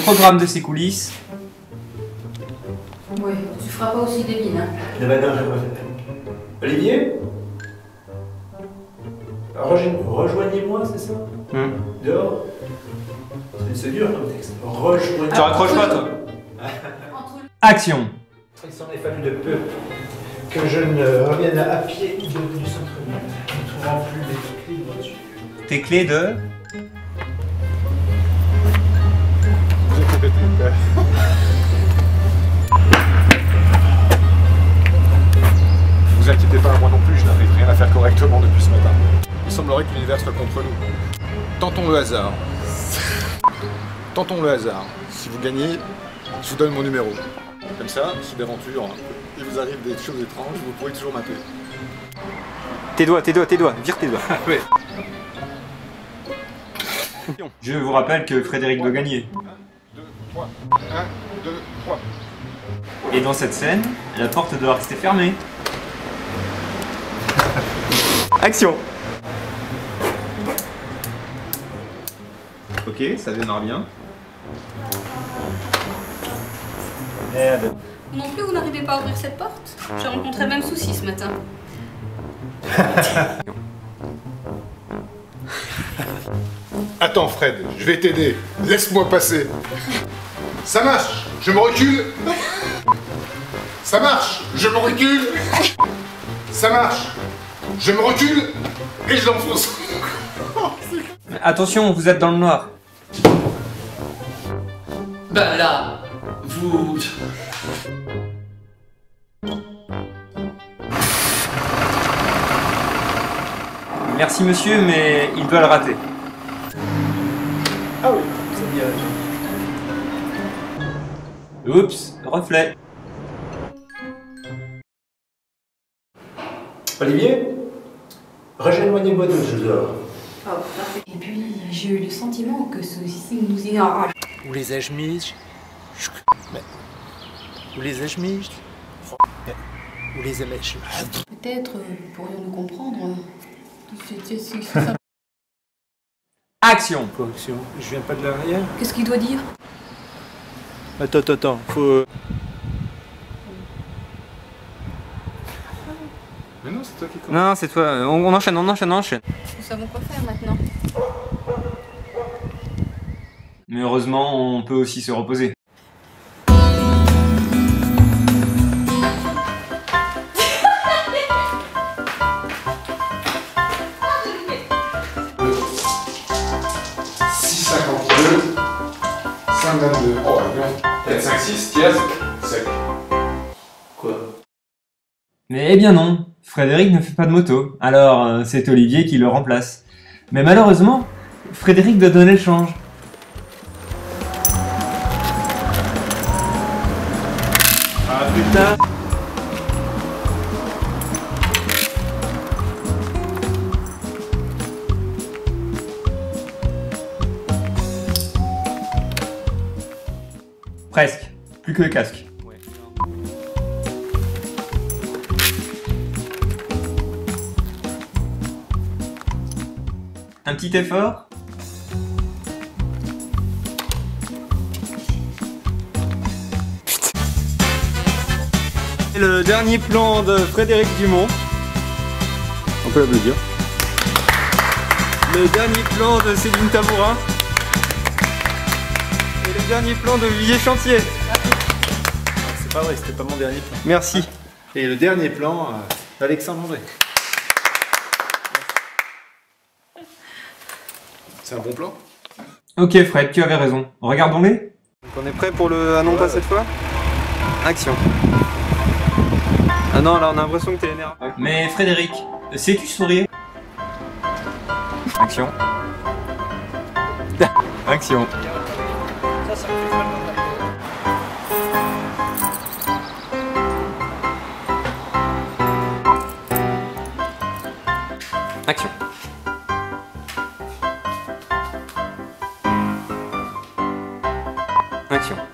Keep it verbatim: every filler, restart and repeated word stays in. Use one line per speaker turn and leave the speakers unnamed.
programme de ces coulisses.
Oui, tu feras pas aussi débile, hein.
Eh ben non, je... Olivier, Rejoignez- Rejoignez-moi, c'est ça?
Hmm.
Dehors. C'est- C'est dur comme texte. Rejoignez-moi.
Tu raccroches pas, toi. Action.
Il s'en est fallu de peu que je ne revienne à pied du, du centre-ville, ne trouvant plus mes clés de voiture.
Tes clés de...
Vous inquiétez pas, moi non plus, je n'arrive rien à faire correctement depuis ce matin. Il semblerait que l'univers soit contre nous. Tentons le hasard. Tentons le hasard. Si vous gagnez, je vous donne mon numéro. Comme ça, si d'aventure il vous arrive des choses étranges, vous pourrez toujours m'appeler.
Tes doigts, tes doigts, tes doigts, vire tes doigts.
Oui.
Je vous rappelle que Frédéric doit gagner.
un, deux, trois. un, deux, trois.
Et dans cette scène, la porte doit rester fermée. Action. Ok, ça démarre bien. Merde.
Non plus, vous n'arrivez pas à ouvrir cette porte? J'ai rencontré le même souci ce matin.
Attends Fred, je vais t'aider. Laisse-moi passer. Ça marche, je me recule. Ça marche, je me recule. Ça marche, je me recule et je l'enfonce.
Attention, vous êtes dans le noir.
Ben là, vous...
Merci monsieur, mais il doit le rater.
Ah oui, c'est bien.
Oups, reflet.
Olivier, rejoignez-moi de je dors.
Oh, parfait. Et puis, j'ai eu le sentiment que ceci nous y arrache.
Où les ai-je mis? Mais... Où les ai-je mis? Mais... Où les ai-je?
Peut-être euh, pourrions-nous comprendre. euh, c'est- c'est- c'est- c'est ça.
Action.
Quoi, action? Je viens pas de l'arrière.
Qu'est-ce qu'il doit dire?
Attends, attends, attends, faut...
Mais non, c'est toi qui commence.
Non, non, c'est toi. On, on enchaîne, on enchaîne, on enchaîne.
Nous savons quoi faire maintenant.
Mais heureusement, on peut aussi se reposer.
six cinquante-deux, cinq vingt-deux. Oh, bien. quatre cinq six, tierce, sec.
Quoi?
Mais eh bien non, Frédéric ne fait pas de moto, alors euh, c'est Olivier qui le remplace. Mais malheureusement, Frédéric doit donner le change. Ah putain! Presque, plus que le casque. Un petit effort. Et le dernier plan de Frédéric Dumont.
On peut l'applaudir.
Le dernier plan de Céline Tabourin. Et le dernier plan de Villiers Chantier.
C'est pas vrai, c'était pas mon dernier plan.
Merci.
Et le dernier plan, euh, Alexandre André.
C'est un bon plan?
Ok Fred, tu avais raison. Regardons-les. On est prêt pour le ah non pas cette fois? Action. Ah non, là on a l'impression que t'es énervé. Mais Frédéric, sais-tu sourire? Action. Action.
Ça, ça me fait mal.
Action. Action.